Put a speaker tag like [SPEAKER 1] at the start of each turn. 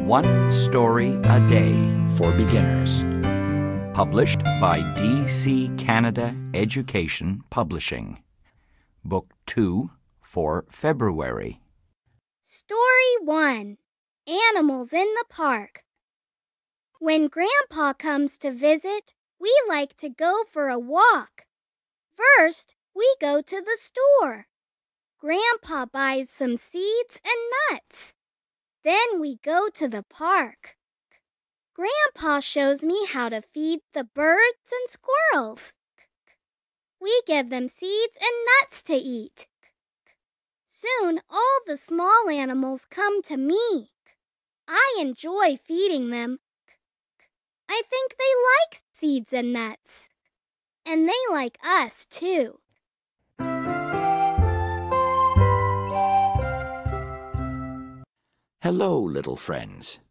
[SPEAKER 1] One Story a Day
[SPEAKER 2] for Beginners.
[SPEAKER 1] Published by D.C. Canada Education Publishing. Book 2 for February.
[SPEAKER 3] Story 1. Animals in the Park. When Grandpa comes to visit, we like to go for a walk. First, we go to the store. Grandpa buys some seeds and nuts. Then we go to the park. Grandpa shows me how to feed the birds and squirrels. We give them seeds and nuts to eat. Soon all the small animals come to me. I enjoy feeding them. I think they like seeds and nuts. And they like us, too.
[SPEAKER 2] Hello, little friends.